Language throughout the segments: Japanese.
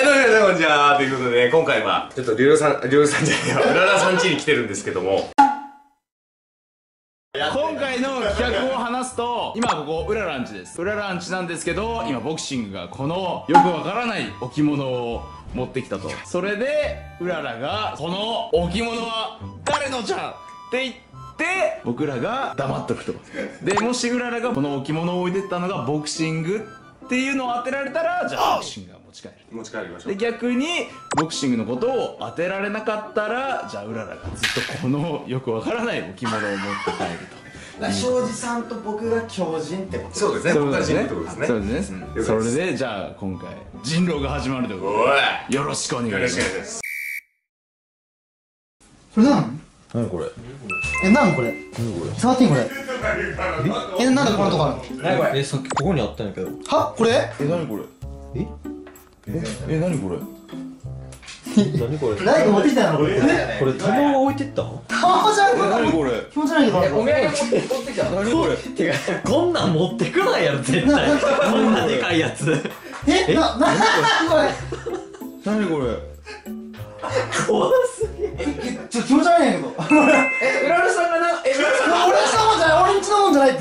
どうも皆さんこんにちは。ということでね、今回はちょっとリュウさんじゃねえよ、うららさん家に来てるんですけども、 今回の企画を話すと、今ここうららんちです。うららんちなんですけど、今ボクシングがこのよくわからない置物を持ってきたと。それでうららがこの置物は誰のじゃんって言って僕らが黙っとくと。でもしうららがこの置物を置いてったのがボクシングっていうのを当てられたら、じゃあボクシングが持ち帰りましょう。で逆にボクシングのことを当てられなかったら、じゃあうららがずっとこのよくわからない置物を持って帰ると。 庄司さんと僕が狂人ってこと。 そうですね、僕が人ってことですね。 そうですね。それでじゃあ今回人狼が始まるということで、よろしくお願いします。 これ何？ 何これ？ 何これ？触っていいこれ？なんでこんなとこあるの？ 何これ？さっきここにあったんやけど。 は？これ？ 何これ？何これ？ 何これ？ 誰か持ってきたのこれ？ これ卵置いてったの？ 卵じゃん。 何これ？ 気持ち悪いけど。 お土産持ってきたの？ 何これ？ てかこんなん持ってくないやろ絶対。こんなでかいやつ。 これ？ 何これ？ 怖すぎ。 ちょっと気持ち悪いんやけど。 うららさんがな、うららさん俺んちのもんじゃない、俺んちのもんじゃないって。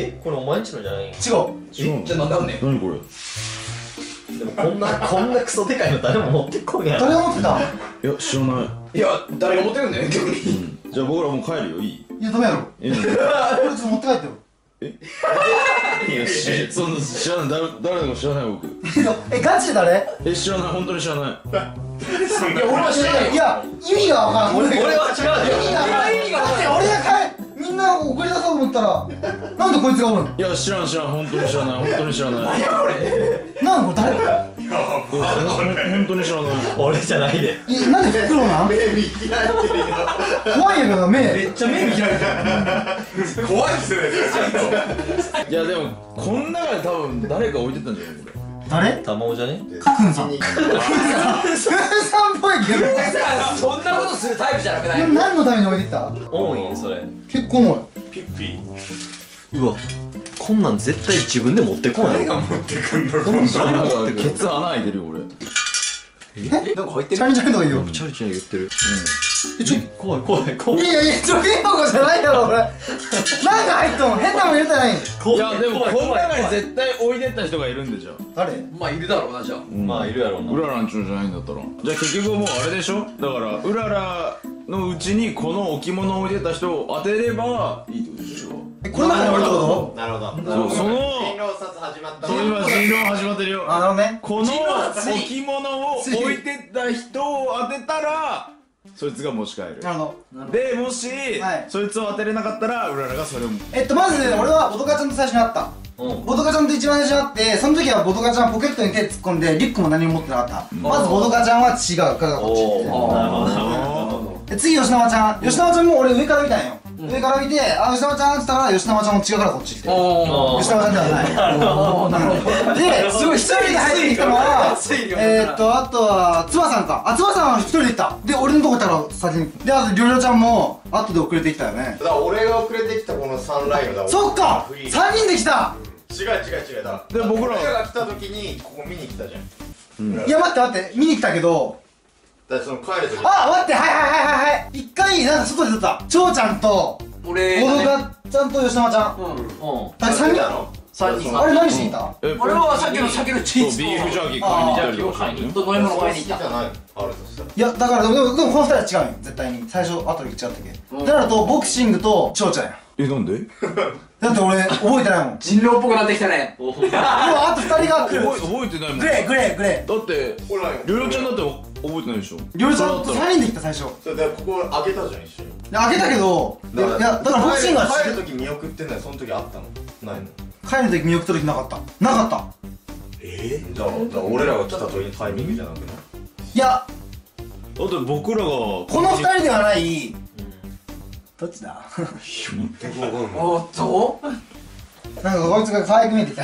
これお前んちのじゃないん？ 違う。 じゃあなんであんねん。 何これ？ でもこんなクソでかいの誰も持ってこんやろ。 誰が持ってた？ いや知らない。 いや、誰が持ってるんだよ、逆に。 じゃあ僕らもう帰るよ。いい？ いやダメやろ。これちょっと持って帰ってよ。 いやそんな知らない。誰だか知らない僕。 ガチで誰？ 知らない、本当に知らない。 いや、俺は知らないよ。 いや意味がわからん。俺は違うよ。 意味がわからん。俺がみんな送り出そうと思ったら、なんでこいつがおるの？ いや知らん、本当に知らない、本当に知らない。 なんこれ誰？ 本当に知らない。 俺じゃないで。 なんで袋なん？ 目見開いてるよ。 怖いんやけど目。 めっちゃ目見開いてる。 怖いっすよね、 いやでもこん中で多分誰か置いてったんじゃないこれ。 誰？ 卵じゃね？ くんさん。くんさんっぽいけど。 そんなことするタイプじゃなくない？ 何のために置いてきた？ 多いんそれ。 結構重い。 ピッピうわ。こんなん絶対自分で持ってこない。 が持ってくんのか。 なんかケツ穴開いてるよ俺。 なんか入ってる？ チャリチャリの方がいいよ。 チャリチャリ言ってる。 怖い。 怖い。 いや貯金箱じゃないやろ俺。なんか入っとん？変なもん入れてないん？ いやでもこの中に絶対置いてった人がいるんでしょ。 誰？ まあ、いるだろうな、じゃあ。 まあいるやろうな。 うららんちのじゃないんだったら。じゃあ結局もうあれでしょ。だからうららのうちにこの置物を置いてた人を当てればいいってことでしょ。 この中に置いたこなるほど。 その人狼殺始まった。 今人狼始まってるよ。 と？なるほどね。 この置物を置いてた人を当てたらそいつが持ち帰る。 なるほど。 でもし、 はいそいつを当てれなかったらうららがそれを。 まずね、俺はボトカちゃんと最初に会った。ボトカちゃんと一番最初に会って、その時はボトカちゃんポケットに手突っ込んでリュックも何も持ってなかった。まずボトカちゃんは違うからこっちって。で次吉永ちゃんも俺上から見たんよ。上から見て、あ、吉永ちゃんって言ったら吉永ちゃんも違うからこっち来て。吉永ちゃんではない。で、すごい一人で入ってきたのはあとはつばさんか。つばさんは一人で行った。で、俺のとこ行ったら先に。で、あとりょうりょうちゃんも後で遅れてきたよね。 だから俺が遅れてきたこの3ラインだ。 そっか 3 3人で来た。 違うだ。 で僕らが来た時にここ見に来たじゃん。 いや待って見に来たけど、 だからその帰る時。 あ、待って、はい一回なんか外で出た。蝶ちゃんと俺ボドカちゃんと吉永ちゃん。だ3人。 3人。 あれ何しに行った？ 俺はさっきの鮭のチーズとビーフジャーキー買いに行ったりとかしてる。 と飲み物買いに行った。 じゃない。あるとしたら。 いやだからでもこの2人は違うよ絶対に。最初後で違ったっけ。だからとボクシングと蝶ちゃんや。 なんで？ だって俺覚えてないもん。 人狼っぽくなってきたね。 うわ、あと2人が来る。 覚えてないもん。 グレー。 だってほらよ。 りょうりょうちゃんだって覚えてないでしょ。 りょうりょうちゃんと3人で来た最初。 それでここ開けたじゃん一緒に。 で開けたけど、いやだからボクシングは帰る時見送ってんのよ。その時あったの？ないの？ 帰る時見送った時なかった。 じゃあ俺らが来た時にタイミングじゃなくない？ いやだって僕らがこの2人ではない。どっちだ？ おっとなんかこいつが可愛く見えてきた。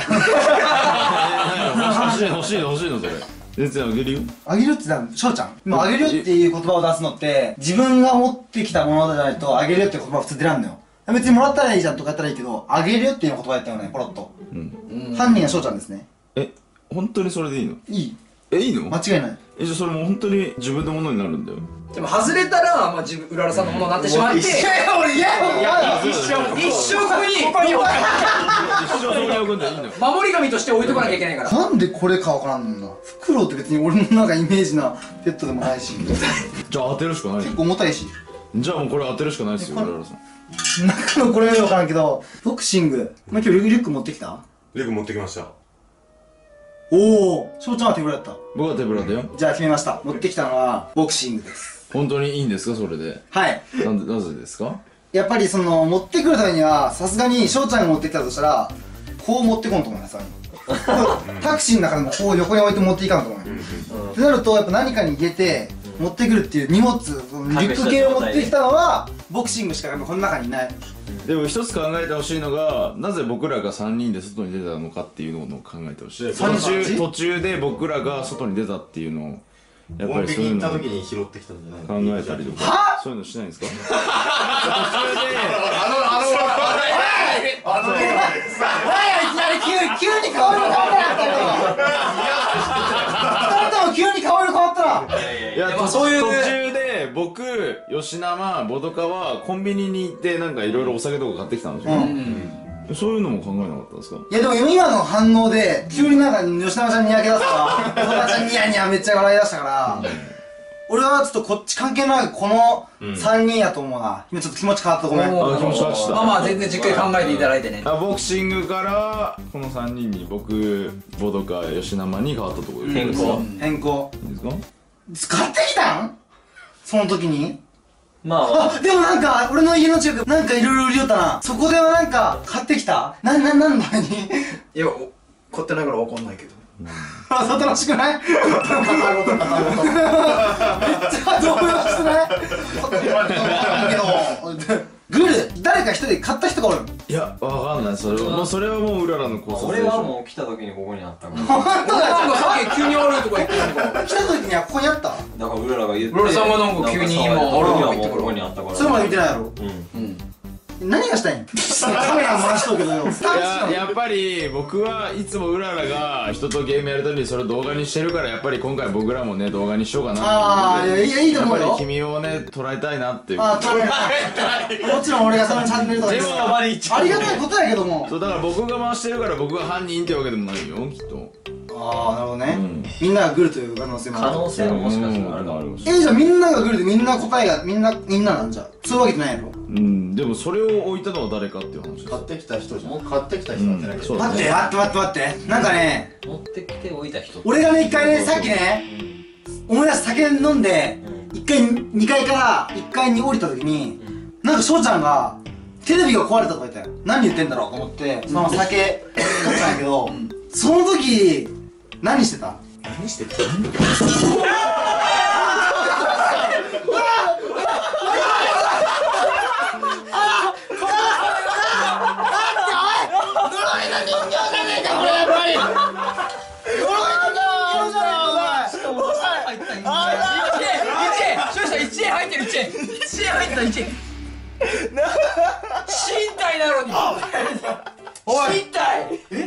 欲しいのそれ。全然あげるよ。 あげるって言ったら翔ちゃん。今あげるっていう言葉を出すのって自分が持ってきたものじゃないとあげるって言葉は普通出らんのよ。別にもらったらいいじゃんとかやったらいいけど、あげるっていう言葉やったよね、ポロッと。犯人は翔ちゃんですね。 本当にそれでいいの？ いい？ いいの？ 間違いない。 じゃあそれもう本当に自分のものになるんだよ。 でも外れたら、まあ、うららさんのものになってしまって、 俺嫌よ一生ここに一生そこに置くんだよ、いいんだよ。 守り神として置いとかなきゃいけないから。 なんでこれかわからんのんだ。フクロウって別に俺のなんかイメージなペットでもないしじゃあ当てるしかない。 結構重たいしじゃあもうこれ当てるしかないですよ、うららさん。 中のこれ目わからんけどボクシング今日リュック持ってきた。 リュック持ってきました。 おお翔ちゃんは手ぶらだった。 僕は手ぶらだよ。 じゃあ決めました。持ってきたのはボクシングです。 本当にいいんですか、それで。 はいなぜですか。 やっぱりその持ってくるためにはさすがに翔ちゃんが持ってきたとしたらこう持ってこんと思います。タクシーの中でもこう横に置いて持っていかんと思うってなるとやっぱ何かに入れて持ってくるっていう荷物、リュック系を持ってきたのはボクシングしかやっぱこの中にいない。 でも一つ考えてほしいのが、なぜ僕らが3人で外に出たのかっていうのを考えてほしい。途中で僕らが外に出たっていうのをやっぱりそういうのを考に拾ってきたんじゃないえたりとか、そういうのしないんですか。途中で急に顔色変わったな。2人とも急に顔色変わったな。 いや、そういう途中で僕、吉生、ボドカはコンビニに行ってなんかいろいろお酒とか買ってきたんですよ。そういうのも考えなかったんですか。 いやでも今の反応で急になんか吉永ちゃんにやけ出すから友達ちゃんニヤニヤめっちゃ笑い出したから俺はちょっとこっち関係ないこの3人やと思うな。今ちょっと気持ち変わった。ごめん。 気持ち変わった。 まあまあ全然じっくり考えていただいてね。 ボクシングからこの3人に僕、ボドカ、吉生に変わったところですか。 変更いいですか。 買ってきたんその時に。 まああ、でもなんか俺の家の近くなんかいろいろ売りよったな。そこではなんか買ってきた。なんだにいや、買ってないからわかんないけど。 あざとらしくない？めっちゃ動揺してない？けどグル誰か一人買った人がおる。 いや、わかんない。それはもううららの考察でしょ。 俺はもう来た時にここにあったから本当だよ。 なんかさっき急にあるとか言ってたのか。 来た時にはここにあった。 だから俺らが言って俺さんがなんか急に今あるとか言ってここにあったからそれまで見てないやろ。 うん何がしたいん？カメラ回しとうけどよ。 やっぱり僕はいつもうららが人とゲームやるたびにそれを動画にしてるから、やっぱり今回僕らもね動画にしようかなってああ、いやいいと思うよ。 やっぱり君をね捉えたいなっていう。 ああ、捉えたい。もちろん俺がそのチャンネルとかにでもありがたいことやけども。 そうだから僕が回してるから僕が犯人ってわけでもないよ、きっと。 ああ、なるほどね。みんながグルという可能性もある。 可能性ももしかしたらあるかもしれない。 じゃあみんながグルでみんな答えがみんななんじゃ。そういうわけじゃないやろ。 でもそれを置いたのは誰かっていう話です。 買ってきた人じゃん。買ってきた人なんてないけど。 そうだね。 待って。なんかね、 持ってきておいた人俺がね、一回ね、さっきね、思い出して酒飲んで、一回、2階から1階に降りた時に、なんか翔ちゃんが、テレビが壊れたとか言ったよ。何言ってんだろうと思って、そのまま酒飲んだんやけど、その時、何してた？ 何してた？ 1円入ってる1円入った1円身体なのに身体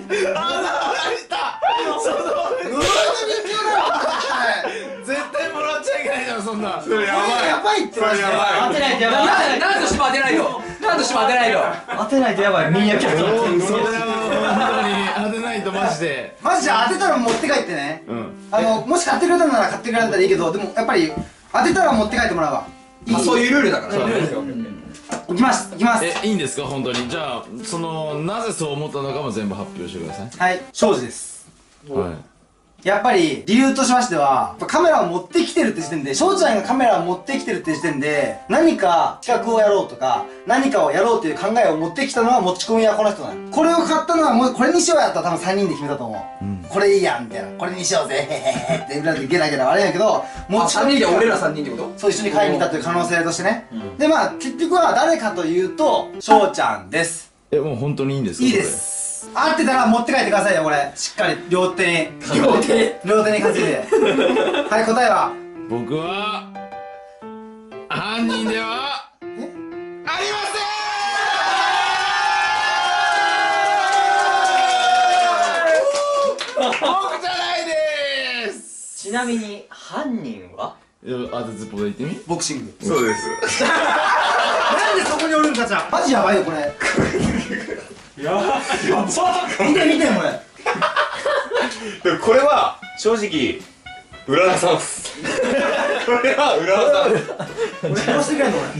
絶対もらっちゃいけないじゃん、そんな。 それやばいってマジで。 当てないとやばい。 何としても当てないよ。何としても当てないよ。 当てないとやばい。ミーアキャットそれは本当に当てないとマジで。 マジで当てたら持って帰ってね。もし買ってくれたなら買ってくれたらいいけど、でもやっぱり当てたら持って帰ってもらうわ。 まあそういうルールだから。 行きます。 いいんですか、本当に。じゃあなぜそう思ったのかも全部発表してください。 はい、庄司です。 はい。 やっぱり理由としましてはカメラを持ってきてるって時点で翔ちゃんがカメラを持ってきてるって時点で何か企画をやろうとか何かをやろうという考えを持ってきたのは持ち込みはこの人なの。これを買ったのはもうこれにしようやったら多分3人で決めたと思う、これいいやんみたいな、これにしようぜへへへって裏でゲラゲラ悪いんやけど持ち込み 3人で俺ら3人ってこと？ そう一緒に買いに行ったという可能性としてね、でまあ結局は誰かというと翔ちゃんです。 もう本当にいいんですか？ いいです。合ってたら持って帰ってくださいよ、これ。しっかり両手に担いではい、答えは僕は犯人ではありません。僕じゃないです。 ちなみに犯人は？ あとズボで言ってみ。 ボクシング。 そうですなんでそこにおるんかちゃん。マジやばいよこれ。やば見て見てこれ。 でもこれは正直うららさんっすこれはうららさん俺殺してくれんの俺。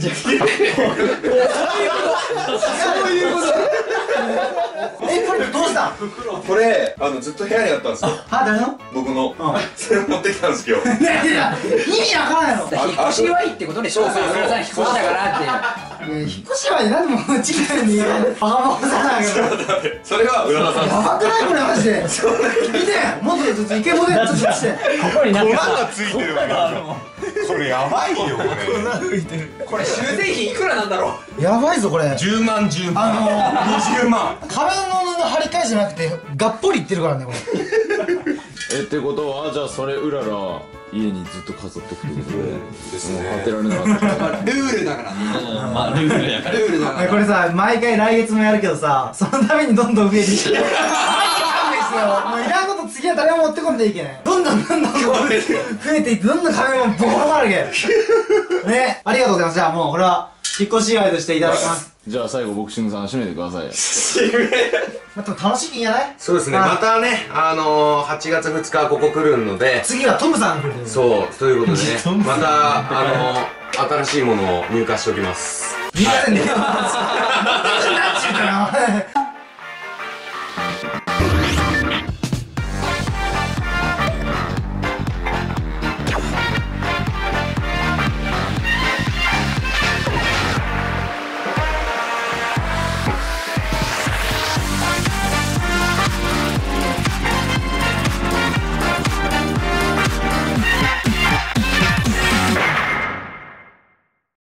そういうこと。これどうしたん？ これずっと部屋にあったんですよは誰の？ 僕のそれ持ってきたんですよいやいや意味わからんやろ。 引っ越し祝いってことでしょ。そう浦田さん引っ越したからって。 引っ越しは何でもちっちゃいにバカバカさなんやけど。 それはうららさんっすやばくないこれマジで。見てもっとちょっとイケボでちょっとして。 ここになんか粉がついてるこれやばいよこれこれ修繕費いくらなんだろう。 やばいぞこれ。 10万10万20万壁の張り替えじゃなくてがっぽりいってるからねこれ。 ってことはじゃあそれうらら家にずっと飾っとくってことでですもう当てられなかった。 ルールだからね。 まあルールやからルールだから。これさ毎回来月もやるけどさそのためにどんどん増えていって。もういらんこと次は誰も持ってこんでいけない。どんどん増えていってどんどん壁もボコボコなるけね。ありがとうございます。じゃあもうこれは引っ越し祝いとしていただきます。 じゃあ最後ボクシングさん締めてください。 まあ、でも楽しみやない？ そうですねまたね8月2日ここ来るので次はトムさんが来るという。 そうということでねまた新しいものを入荷しておきます見ませんね。なんちゅうかな。